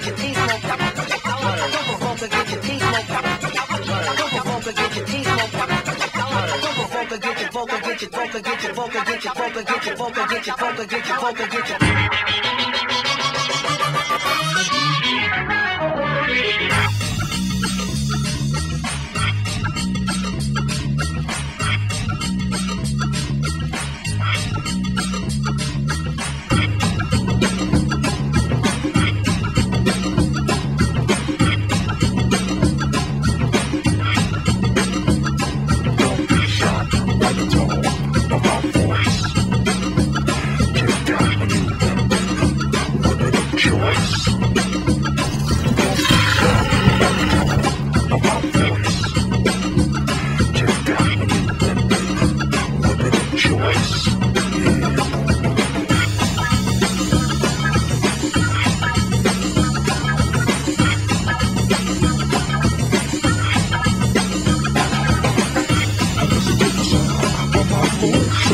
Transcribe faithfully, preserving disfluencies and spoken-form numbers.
your teeth smoke. Don't provoke or get your teeth smoke. Don't provoke or get your teeth smoke. Don't provoke or get your vocal, get your vocal, get your vocal, get your vocal, get your vocal, get your vocal, get your vocal, get your. Ooh.